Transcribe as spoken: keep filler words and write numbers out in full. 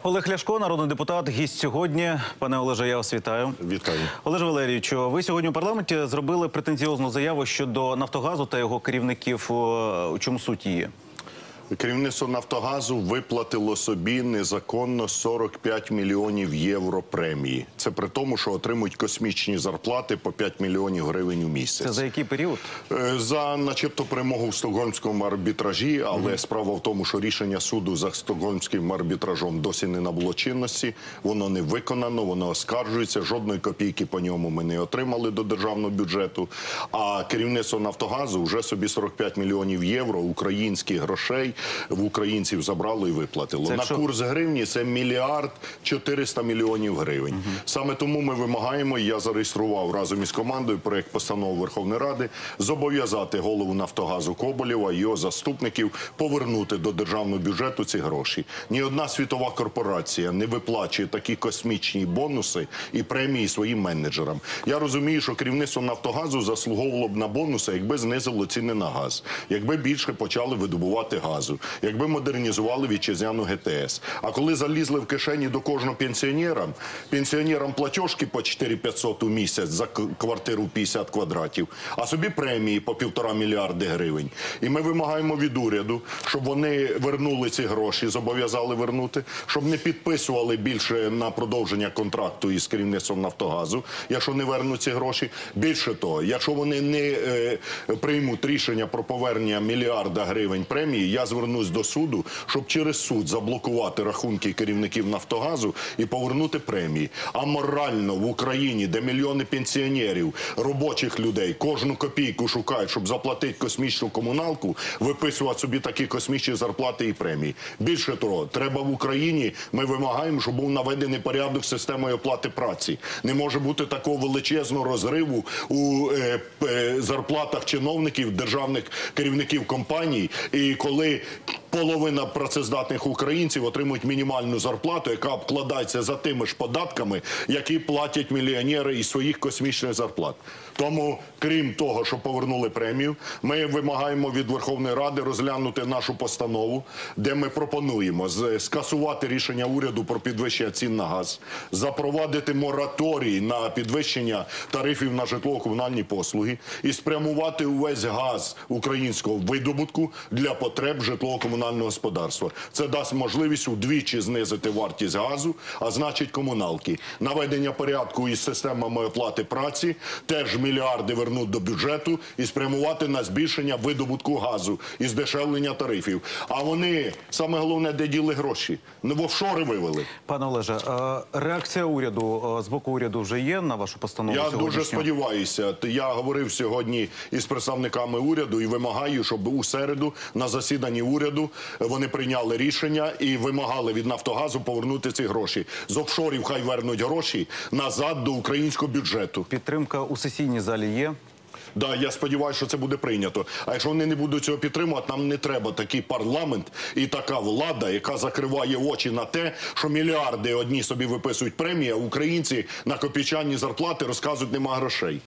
Олег Ляшко, народний депутат, гість сьогодні. Пане Олеже, я вас вітаю. Вітаю. Олеже Валерійовичу, ви сьогодні у парламенті зробили претензіозну заяву щодо «Нафтогазу» та його керівників. У чому суть її? Керівництво «Нафтогазу» виплатило собі незаконно сорок п'ять мільйонів євро премії. Це при тому, що отримують космічні зарплати по п'ять мільйонів гривень у місяць. Це за який період? За, начебто, перемогу в стокгольмському арбітражі, але mm-hmm. справа в тому, що рішення суду за стокгольмським арбітражом досі не набуло чинності, воно не виконано, воно оскаржується, жодної копійки по ньому ми не отримали до державного бюджету. А керівництво «Нафтогазу» вже собі сорок п'ять мільйонів євро українських грошей в українців забрало і виплатило. Це на що? Курс гривні це мільярд чотириста мільйонів гривень. Угу. Саме тому ми вимагаємо, я зареєстрував разом із командою проєкт постанови Верховної Ради, зобов'язати голову «Нафтогазу» Коболєва і його заступників повернути до державного бюджету ці гроші. Ні одна світова корпорація не виплачує такі космічні бонуси і премії своїм менеджерам. Я розумію, що керівництво «Нафтогазу» заслуговувало б на бонуси, якби знизило ціни на газ, якби більше почали видобувати газу, якби модернізували вітчизняну ге те ес. А коли залізли в кишені до кожного пенсіонера, пенсіонерам платіжки по чотири тисячі п'ятсот у місяць за квартиру п'ятдесят квадратів, а собі премії по півтора мільярди гривень. І ми вимагаємо від уряду, щоб вони вернули ці гроші, зобов'язали вернути, щоб не підписували більше на продовження контракту із керівництвом «Нафтогазу», якщо не вернуть ці гроші. Більше того, якщо вони не е, приймуть рішення про повернення мільярда гривень премії, я звернусь до суду, щоб через суд заблокувати рахунки керівників «Нафтогазу» і повернути премії. А морально в Україні, де мільйони пенсіонерів, робочих людей, кожну копійку шукають, щоб заплатити космічну комуналку, виписувати собі такі космічні зарплати і премії. Більше того, треба в Україні, ми вимагаємо, щоб був наведений порядок з системою оплати праці. Не може бути такого величезного розриву у е, е, зарплатах чиновників, державних керівників компаній, і коли половина працездатних українців отримують мінімальну зарплату, яка обкладається за тими ж податками, які платять мільйонери із своїх космічних зарплат. Тому, крім того, що повернули премію, ми вимагаємо від Верховної Ради розглянути нашу постанову, де ми пропонуємо скасувати рішення уряду про підвищення цін на газ, запровадити мораторій на підвищення тарифів на житлово-комунальні послуги і спрямувати увесь газ українського видобутку для потреб житлово-комунального господарства. Це дасть можливість удвічі знизити вартість газу, а значить комуналки. Наведення порядку із системами оплати праці, теж мільярди вернуть до бюджету і спрямувати на збільшення видобутку газу і здешевлення тарифів. А вони, саме головне, де діли гроші? Не в офшори вивели. Пане Олеже, реакція уряду, з боку уряду вже є на вашу постанову? Я дуже сподіваюся. Я говорив сьогодні із представниками уряду і вимагаю, щоб у середу на засіданні уряду вони прийняли рішення і вимагали від «Нафтогазу» повернути ці гроші. З офшорів хай вернуть гроші назад до українського бюджету. Підтримка у сесійній залі є? Да, я сподіваюся, що це буде прийнято. А якщо вони не будуть цього підтримувати, нам не треба такий парламент і така влада, яка закриває очі на те, що мільярди одні собі виписують премії, а українці на копійчані зарплати розказують, нема грошей.